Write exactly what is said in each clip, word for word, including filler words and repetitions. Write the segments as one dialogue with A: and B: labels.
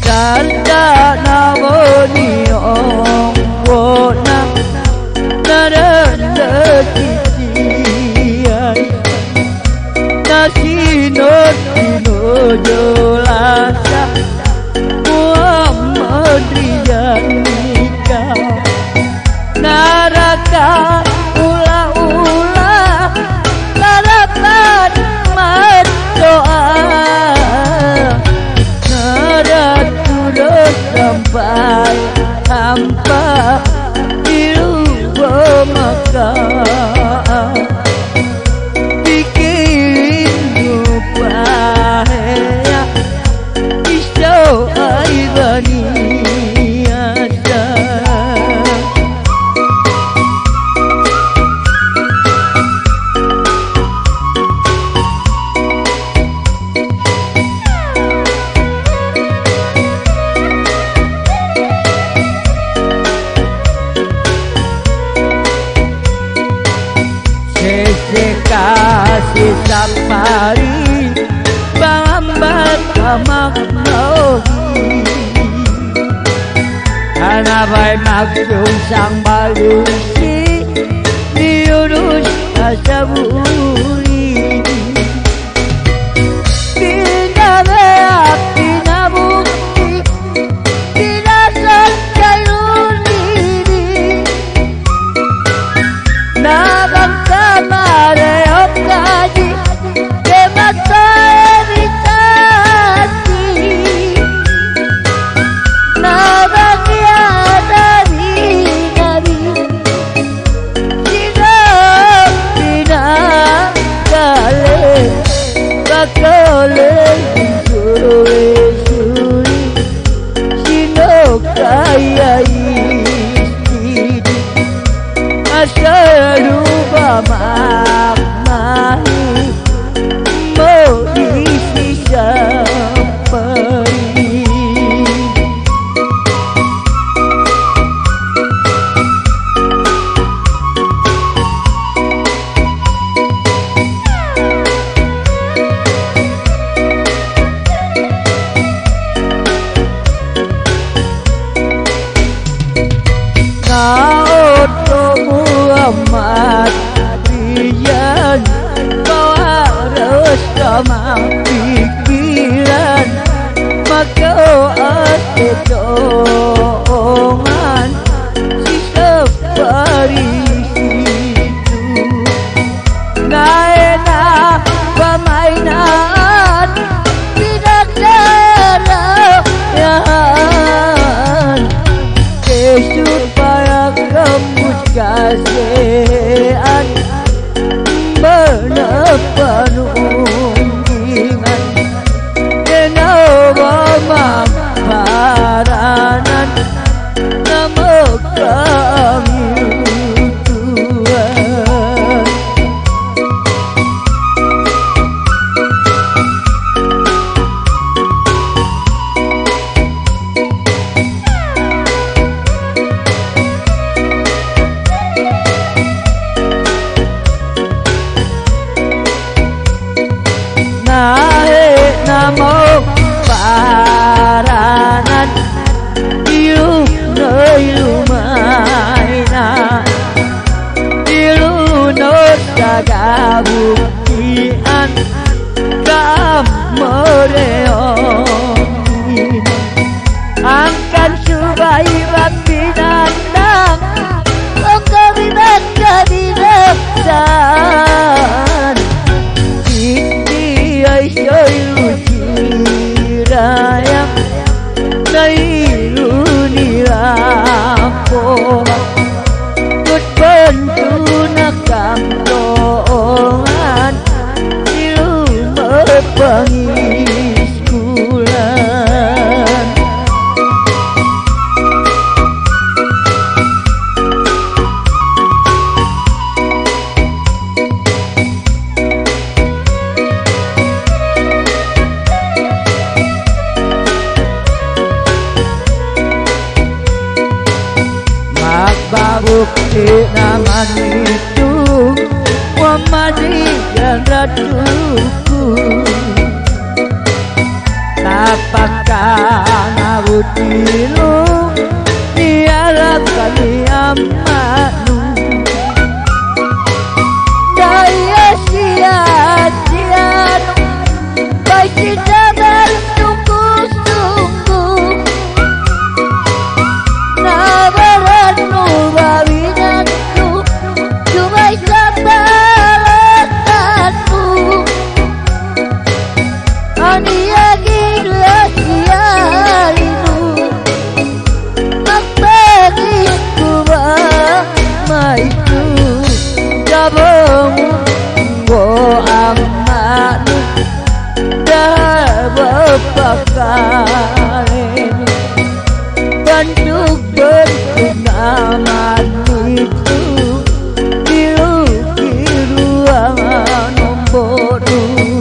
A: Tanda naboni ongona naranda titian nasino tino jolasa Muhammad Rijanika naraka ula-ula larapan doa sampai hampa di luar Makkah bikin lupa ya iso aibani ada kasih sapari bambat kamaknohi karena baik maksud sang malusi diurus kasaburi tidak beak tidak bukti tidak sanjalur diri nabang kamare kaji kemata evitasi nabagya dari nabi tidak tidak kale bakole suri sino kaya istri asal maknahi mau isi sampai Naoto Muhammad Rian kau harus sama pikiran maka ada doongan si separi itu nggak enak permainan tidak jalanan supaya kamu kasihan menepan untingan kenapa makparanan nama kami Tuhan naik namo paranan ilu noilu mainan ilu nosaga buktian kamoreon angkan subai babinandang ongkabi bangkabi beksan Aisyayu cirayam Nailu nilapo Kut bantu nakam doongan Ilu mepangis kulan bukti naman itu Muhammad yang ratuku tapakkan tilu niara kami amanu daya sia-sia baik tidak bersungguh-sungguh nabaran nubawinanku cuma sabalatanmu ania gila sialinu makbariku maiku jabamu go amanu dah bapakarin bentuk berkenaman itu dilukir ruangan nomboru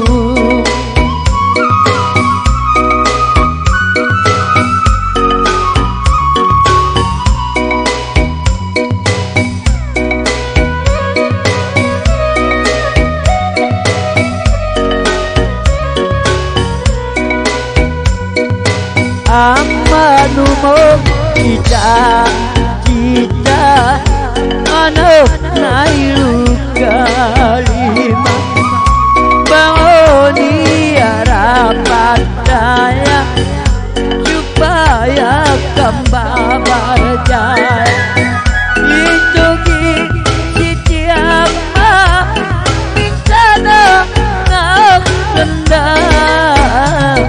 A: amanu mo kita kita anak nailu kalima bangoni harapan daya supaya kembali berjaya itu kita apa misalnya nak rendang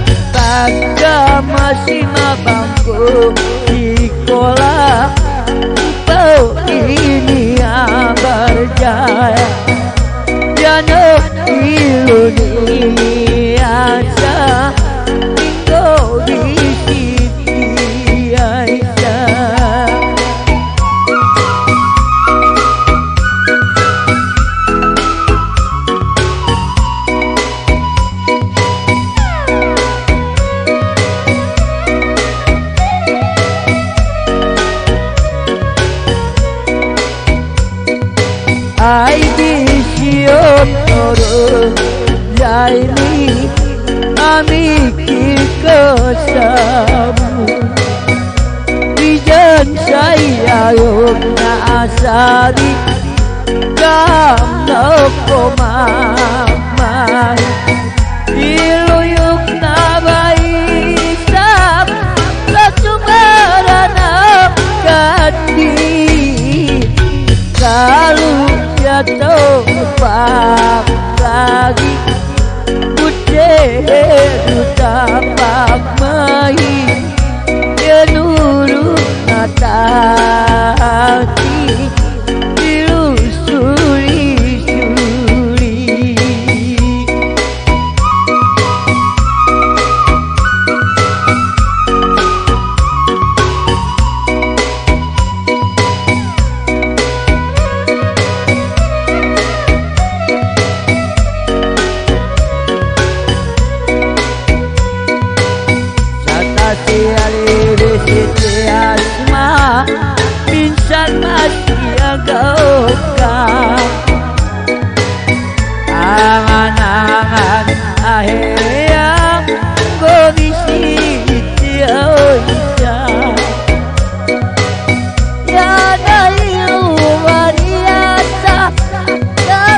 A: masih mabangku di sekolah kau ini berjaya jangan Indonesia tinggal di sini Aisyah ai disiom toro jaini amiki kesamu bijan saya yuk asari kamno komamai iluyuk nabai sab lacumaranam kadi kalau jatuh pak lagi udah tapak mai ya nurut natati dilusuri-suri asma pinsan masih agak angan-angan akhirnya kondisi tiada ya dari luar biasa dan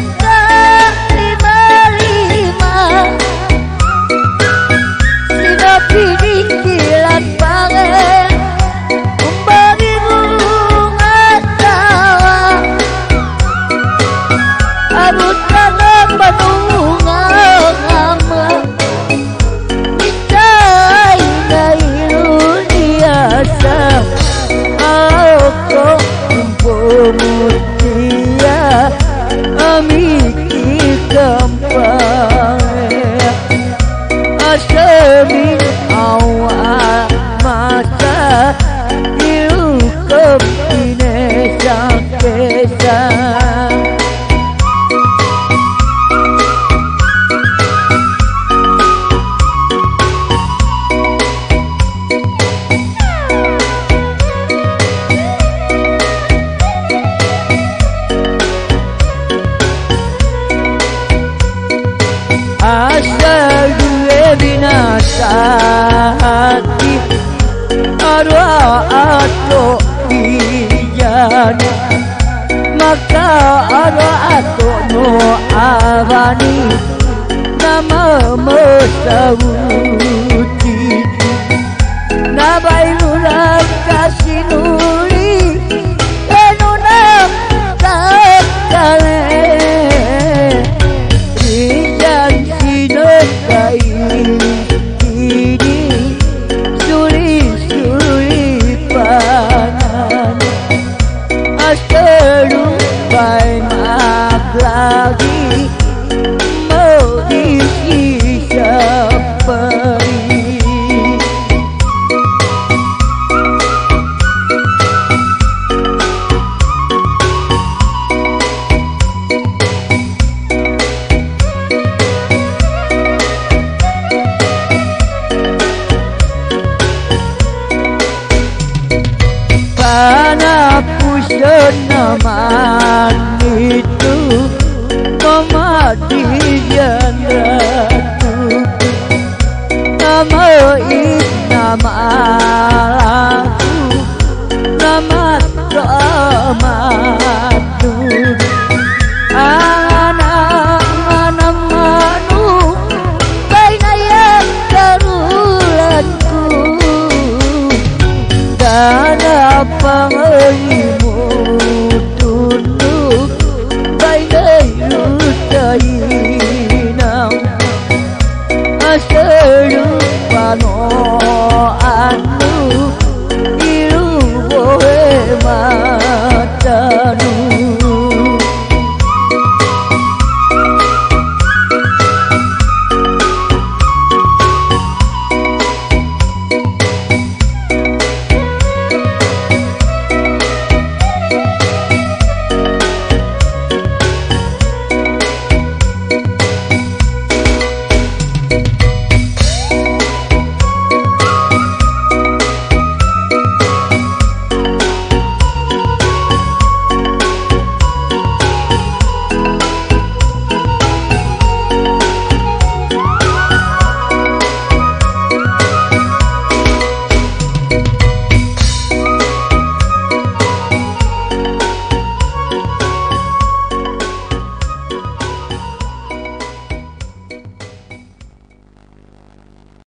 A: lima-lima sudah pikiran banget arwah atau ijana maka arwah atau no abani nama mesawuti nabai lulah kasih nuri enunam takale ijan sidokai ini suri-suri panan asalum banyak lagi mau diisi siapa Karena pusat naman itu memadian ratu nama it nama laku nama ramadu anak-anak manu bainaya karulanku dan apa